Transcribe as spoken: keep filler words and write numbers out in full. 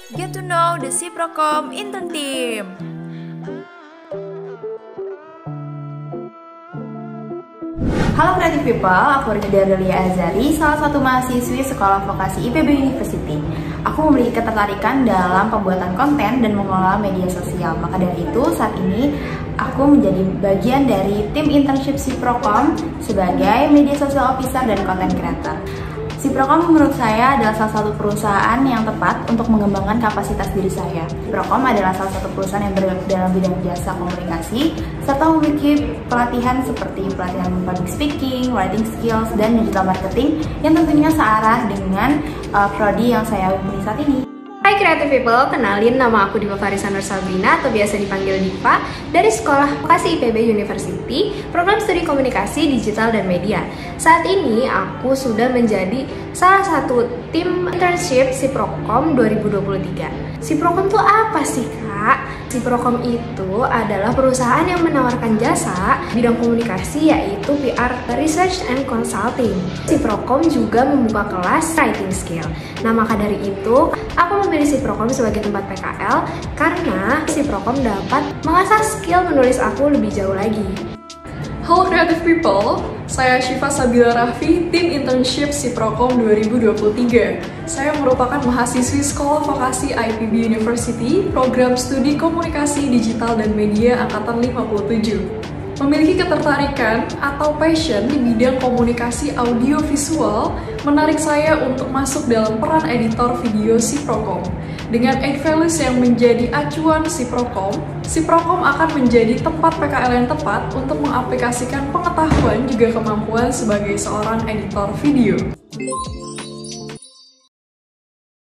Get to know the Siprocom Intern Team. Halo Creative People, aku Rinda Delia Azari, salah satu mahasiswi Sekolah Vokasi I P B University. Aku memiliki ketertarikan dalam pembuatan konten dan mengelola media sosial. Maka dari itu, saat ini aku menjadi bagian dari tim internship Siprocom sebagai media sosial officer dan content creator. Siprocom menurut saya adalah salah satu perusahaan yang tepat untuk mengembangkan kapasitas diri saya. Siprocom adalah salah satu perusahaan yang bergerak dalam bidang jasa komunikasi serta memiliki pelatihan seperti pelatihan public speaking, writing skills, dan digital marketing yang tentunya searah dengan uh, prodi yang saya miliki saat ini. Hai Creative People, kenalin nama aku Diva Farisa Nur Sabrina atau biasa dipanggil Diva dari Sekolah Vokasi I P B University, program studi komunikasi digital dan media. Saat ini aku sudah menjadi salah satu tim internship Siprocom dua ribu dua puluh tiga. Siprocom itu apa sih Kak? Siprocom itu adalah perusahaan yang menawarkan jasa bidang komunikasi yaitu P R, Research and Consulting. Siprocom juga membuka kelas writing skill. Nah maka dari itu, aku memilih Siprocom sebagai tempat P K L karena Siprocom dapat mengasah skill menulis aku lebih jauh lagi. Halo Creative People, saya Syifa Sabila Raffi, tim internship Siprocom dua ribu dua puluh tiga. Saya merupakan mahasiswi Sekolah Vokasi I P B University, program studi komunikasi digital dan media angkatan lima puluh tujuh. Memiliki ketertarikan atau passion di bidang komunikasi audio visual menarik saya untuk masuk dalam peran editor video Siprocom. Dengan eight values yang menjadi acuan Siprocom, Siprocom akan menjadi tempat P K L yang tepat untuk mengaplikasikan pengetahuan juga kemampuan sebagai seorang editor video.